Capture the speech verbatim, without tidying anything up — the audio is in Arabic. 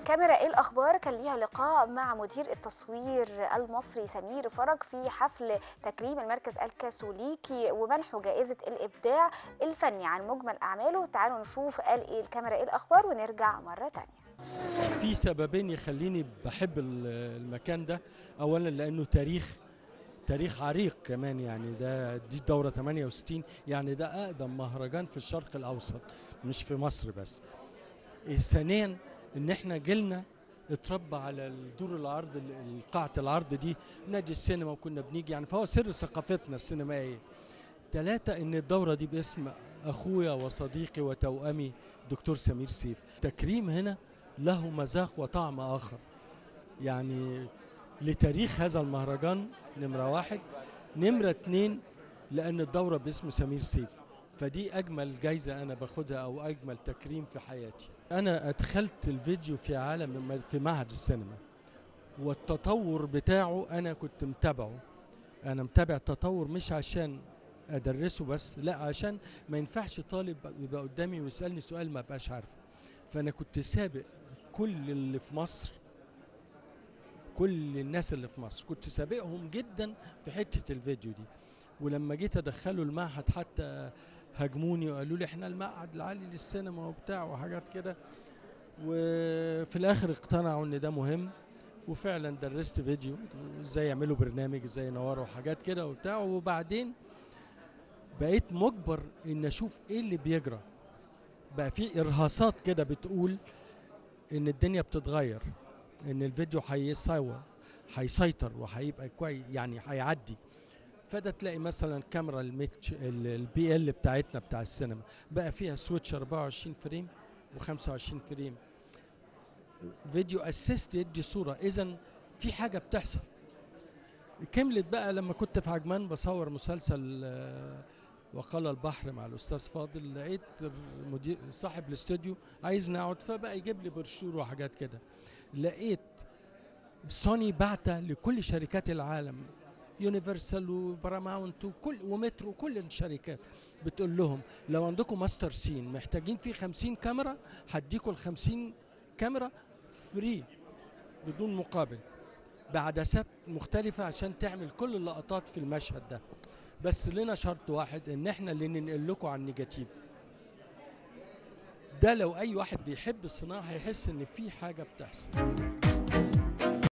كاميرا ايه الاخبار كان ليها لقاء مع مدير التصوير المصري سمير فرج في حفل تكريم المركز الكاثوليكي ومنحه جائزة الابداع الفني عن مجمل اعماله. تعالوا نشوف قال ايه الكاميرا ايه الاخبار ونرجع مرة تانية. في سببين يخليني بحب المكان ده. اولا لانه تاريخ تاريخ عريق كمان، يعني ده دي الدورة ثمانية وستين، يعني ده اقدم مهرجان في الشرق الاوسط مش في مصر بس. ثانيا ان احنا جيلنا اتربى على الدور العرض، قاعة العرض دي نادي السينما، وكنا بنيجي يعني، فهو سر ثقافتنا السينمائية. ثلاثة ان الدورة دي باسم اخويا وصديقي وتوأمي دكتور سمير سيف. تكريم هنا له مذاق وطعم اخر، يعني لتاريخ هذا المهرجان نمرة واحد. نمرة اتنين لان الدورة باسم سمير سيف، فدي اجمل جايزة انا باخدها او اجمل تكريم في حياتي. انا ادخلت الفيديو في عالم في معهد السينما، والتطور بتاعه انا كنت متابعه. انا متابع التطور مش عشان ادرسه بس، لا، عشان ما ينفعش طالب يبقى قدامي ويسالني سؤال ما بقاش عارفه. فانا كنت سابق كل اللي في مصر، كل الناس اللي في مصر كنت سابقهم جدا في حته الفيديو دي. ولما جيت ادخله المعهد حتى هاجموني وقالوا لي احنا المعهد العالي للسينما وبتاع وحاجات كده، وفي الاخر اقتنعوا ان ده مهم، وفعلا درست فيديو ازاي يعملوا برنامج، ازاي ينوروا حاجات كده وبتاع. وبعدين بقيت مجبر ان اشوف ايه اللي بيجرى. بقى في ارهاصات كده بتقول ان الدنيا بتتغير، ان الفيديو هيصور هيسيطر وهيبقى كويس، يعني هيعدي. فده تلاقي مثلا كاميرا الميتش البي ال بتاعتنا بتاع السينما بقى فيها سويتش أربعة وعشرين فريم وخمسة وعشرين فريم، فيديو اسيست يدي صوره. اذا في حاجه بتحصل. كملت بقى لما كنت في عجمان بصور مسلسل وقال البحر مع الاستاذ فاضل، لقيت المدير صاحب الاستوديو عايزني اقعد، فبقى يجيب لي برشور وحاجات كده. لقيت سوني بعتة لكل شركات العالم، يونيفرسال وباراماونت وكل ومترو وكل الشركات، بتقول لهم لو عندكم ماستر سين محتاجين فيه خمسين كاميرا، هديكم ال خمسين كاميرا فري بدون مقابل، بعدسات مختلفة عشان تعمل كل اللقطات في المشهد ده. بس لنا شرط واحد، ان احنا اللي ننقل لكم على النيجاتيف ده. لو اي واحد بيحب الصناعة هيحس ان في حاجة بتحصل.